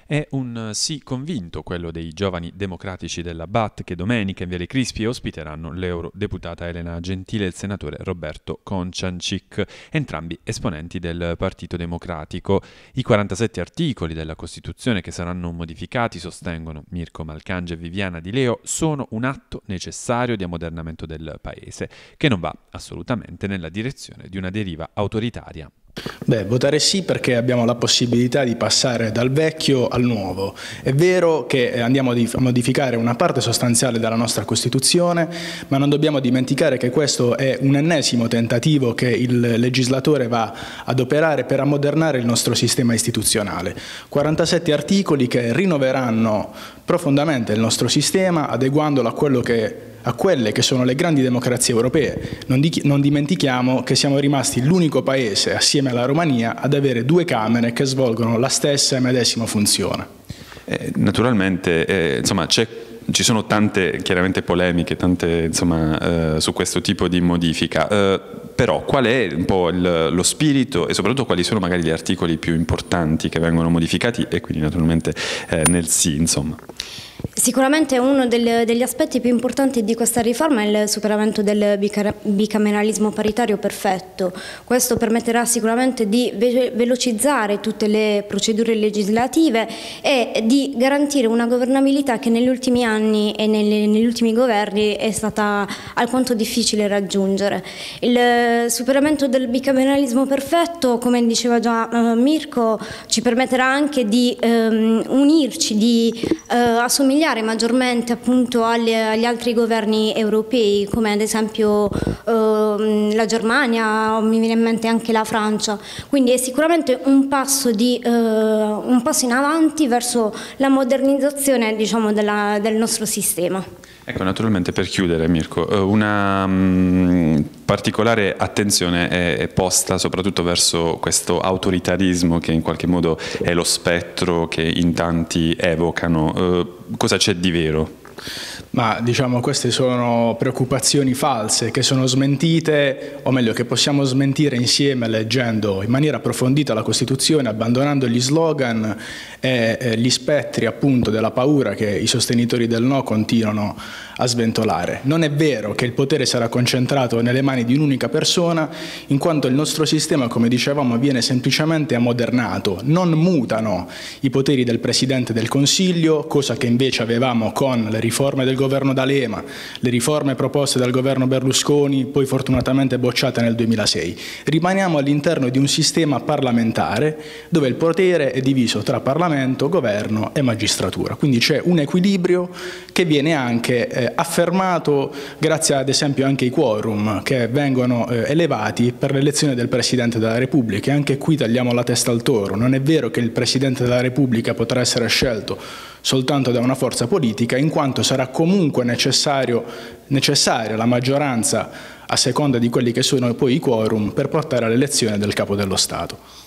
È un sì convinto quello dei giovani democratici della BAT che domenica in Viale Crispi ospiteranno l'eurodeputata Elena Gentile e il senatore Roberto Konczancic, entrambi esponenti del Partito Democratico. I 47 articoli della Costituzione che saranno modificati, sostengono Mirko Malcange e Viviana Di Leo, sono un atto necessario di ammodernamento del Paese, che non va assolutamente nella direzione di una deriva autoritaria. Votare sì perché abbiamo la possibilità di passare dal vecchio al nuovo. È vero che andiamo a modificare una parte sostanziale della nostra Costituzione, ma non dobbiamo dimenticare che questo è un ennesimo tentativo che il legislatore va ad operare per ammodernare il nostro sistema istituzionale. 47 articoli che rinnoveranno profondamente il nostro sistema, adeguandolo a quelle che sono le grandi democrazie europee. Non dimentichiamo che siamo rimasti l'unico paese, assieme alla Romania, ad avere due Camere che svolgono la stessa e medesima funzione. Naturalmente, insomma, ci sono tante chiaramente polemiche, su questo tipo di modifica, però qual è un po' lo spirito e soprattutto quali sono magari gli articoli più importanti che vengono modificati e quindi naturalmente nel sì, insomma. Sicuramente uno degli aspetti più importanti di questa riforma è il superamento del bicameralismo paritario perfetto. Questo permetterà sicuramente di velocizzare tutte le procedure legislative e di garantire una governabilità che negli ultimi anni e negli ultimi governi è stata alquanto difficile raggiungere. Il superamento del bicameralismo perfetto, come diceva già Mirko, ci permetterà anche di unirci, di assomigliare maggiormente appunto agli altri governi europei, come ad esempio la Germania, o mi viene in mente anche la Francia. Quindi è sicuramente un passo in avanti verso la modernizzazione, diciamo, del nostro sistema. Ecco, naturalmente per chiudere, Mirko, una particolare attenzione è posta soprattutto verso questo autoritarismo che in qualche modo è lo spettro che in tanti evocano. Cosa c'è di vero? Ma diciamo queste sono preoccupazioni false che sono smentite, o meglio che possiamo smentire insieme leggendo in maniera approfondita la Costituzione, abbandonando gli slogan e gli spettri appunto della paura che i sostenitori del no continuano a sventolare. Non è vero che il potere sarà concentrato nelle mani di un'unica persona, in quanto il nostro sistema, come dicevamo, viene semplicemente ammodernato. Non mutano i poteri del Presidente del Consiglio, cosa che invece avevamo con le riforme del governo D'Alema, le riforme proposte dal governo Berlusconi, poi fortunatamente bocciate nel 2006. Rimaniamo all'interno di un sistema parlamentare dove il potere è diviso tra Parlamento, governo e magistratura. Quindi c'è un equilibrio che viene anche affermato grazie ad esempio anche ai quorum che vengono elevati per l'elezione del Presidente della Repubblica. E anche qui tagliamo la testa al toro. Non è vero che il Presidente della Repubblica potrà essere scelto soltanto da una forza politica, in quanto sarà comunque necessaria la maggioranza a seconda di quelli che sono poi i quorum per portare all'elezione del Capo dello Stato.